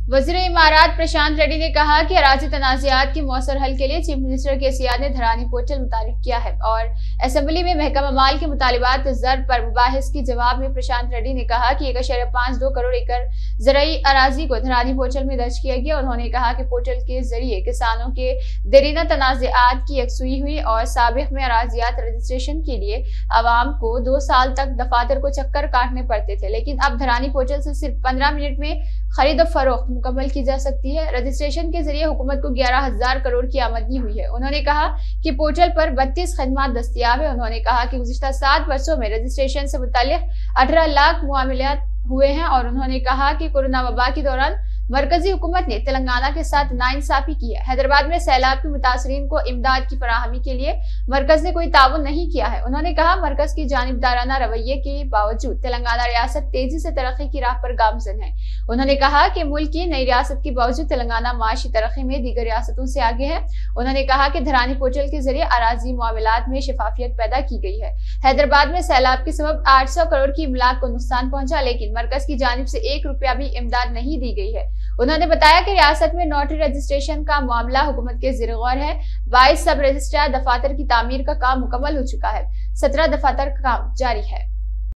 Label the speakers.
Speaker 1: वज़ीर इमारात प्रशांत रेड्डी ने कहा कि अराजी तनाज़ात के मौसर हल के लिए चीफ मिनिस्टर KCR ने धरानी पोर्टल मुतारिफ किया है और असेंबली में महकमा माल के मुतालिबात ज़र पर मुबाहिस के जवाब में प्रशांत रेड्डी ने कहा कि 1.52 करोड़ एकड़ ज़राई अराजी को धरानी पोर्टल में दर्ज किया गया। उन्होंने कहा कि पोर्टल के जरिए किसानों के देरीना तनाज़ात की यकसुई हुई और साबिक़ में अराजियात रजिस्ट्रेशन के लिए आवाम को 2 साल तक दफातर को चक्कर काटने पड़ते थे, लेकिन अब धरानी पोर्टल से सिर्फ 15 मिनट में खरीद और फरोख्त मुकम्मल की जा सकती है। रजिस्ट्रेशन के जरिए हुकूमत को 11,000 करोड़ की आमदनी हुई है। उन्होंने कहा कि पोर्टल पर 32 खदमात दस्तियाब है। उन्होंने कहा कि गुज़िश्ता 7 वर्षों में रजिस्ट्रेशन से मुताल्लिक 18 लाख मुआमलात हुए हैं और उन्होंने कहा कि कोरोना वबा के दौरान मरकजी हुकूमत ने तेलंगाना के साथ नाइंसाफी की है। हैदराबाद में सैलाब के मुतासरीन को इमदाद की फराहमी के लिए मरकज ने कोई ताउन नहीं किया है। उन्होंने कहा मरकज की जानिबदाराना रवैये के बावजूद तेलंगाना रियासत तेजी से तरक्की की राह पर गामजन है। उन्होंने कहा कि मुल्क की नई रियासत के बावजूद तेलंगाना माशी तरक्की में दीगर रियासतों से आगे है। उन्होंने कहा कि धरानी पोर्टल के जरिए अराजी मामलात में शफाफियत पैदा की गई है। हैदराबाद में सैलाब के सबब 800 करोड़ की इमलाक को नुकसान पहुंचा, लेकिन मरकज की जानिब से 1 रुपया भी इमदाद नहीं दी गई है। उन्होंने बताया कि रियासत में नोटरी रजिस्ट्रेशन का मामला हुकूमत के ज़िर गौर है। 22 सब रजिस्ट्रार दफातर की तामीर का काम मुकम्मल हो चुका है। 17 दफातर का काम जारी है।